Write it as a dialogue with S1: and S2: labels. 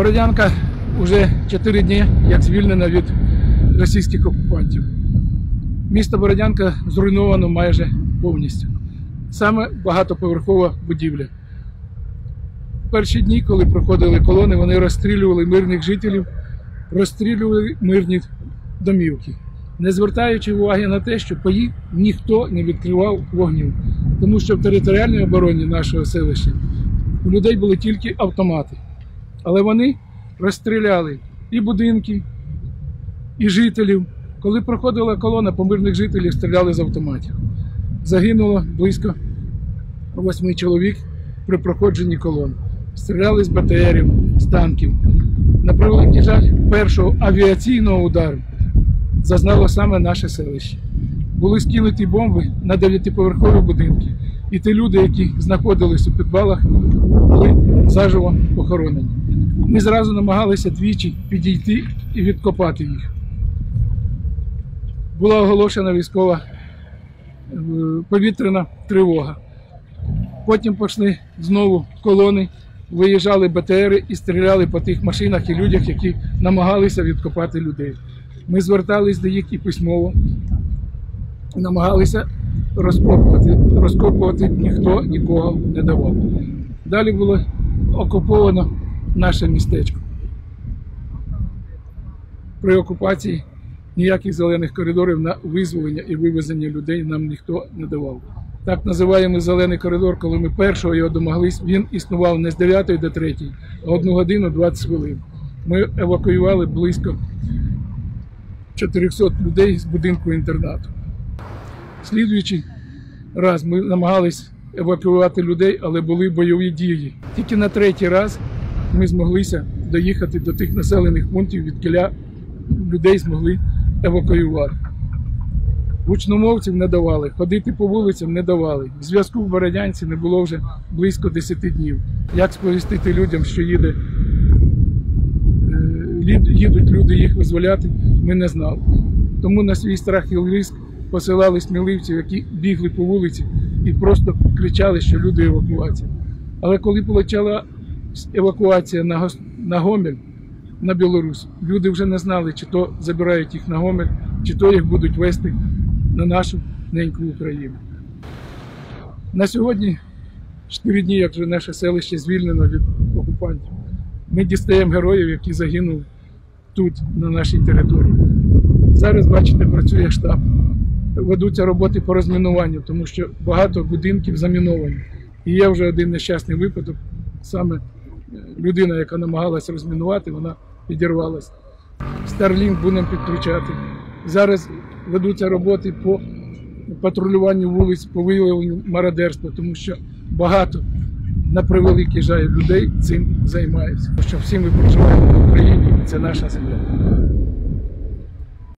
S1: Бородянка вже 4 дні як звільнена від російських окупантів. Місто Бородянка зруйновано майже повністю. Саме багатоповерхова будівля. В перші дні, коли проходили колони, вони розстрілювали мирних жителів, розстрілювали мирні домівки, не звертаючи уваги на те, що по їх ніхто не відкривав вогню. Тому що в територіальній обороні нашого селища у людей були тільки автомати. Але вони розстріляли і будинки, і жителів. Коли проходила колона, по мирних жителів стріляли з автоматів. Загинуло близько 8 чоловік при проходженні колон. Стріляли з БТРів, з танків. На превеликий жаль, першого авіаційного удару зазнало саме наше селище. Були скинуті бомби на 9-поверхові будинки. І ті люди, які знаходились у підвалах, були заживо похоронені. Ми зразу намагалися двічі підійти і відкопати їх. Була оголошена військова повітряна тривога. Потім пішли знову колони, виїжджали БТРи і стріляли по тих машинах і людях, які намагалися відкопати людей. Ми звертались до їх і письмово, намагалися розкопувати, ніхто нікого не давав. Далі було окуповано наше містечко. При окупації ніяких зелених коридорів на визволення і вивезення людей нам ніхто не давав. Так називаємо зелений коридор, коли ми першого його домоглись, він існував не з 9 до 3, а 1 годину 20 хвилин. Ми евакуювали близько 400 людей з будинку інтернату. Слідуючий раз ми намагались евакуювати людей, але були бойові дії. Тільки на 3-й раз ми змоглися доїхати до тих населених пунктів, відкіля людей змогли евакуювати. Гучномовців не давали, ходити по вулицям не давали. Зв'язку в Бородянці не було вже близько 10 днів. Як сповістити людям, що їдуть люди їх визволяти, ми не знали. Тому на свій страх і ризик посилали сміливців, які бігли по вулиці і просто кричали, що люди евакуація. Але коли почала евакуація на Гомель, на Білорусь, люди вже не знали, чи то забирають їх на Гомель, чи то їх будуть везти на нашу неньку Україну. На сьогодні 4 дні, як вже наше селище звільнено від окупантів. Ми дістаємо героїв, які загинули тут, на нашій території. Зараз, бачите, працює штаб. Ведуться роботи по розмінуванню, тому що багато будинків заміновані. І є вже один нещасний випадок. Саме людина, яка намагалася розмінувати, вона підірвалася. Starlink будемо підключати. Зараз ведуться роботи по патрулюванню вулиць, по виявленню мародерства, тому що багато, на превеликий жаль, людей цим займаються. Тому що всі ми проживаємо в Україні, і це наша земля.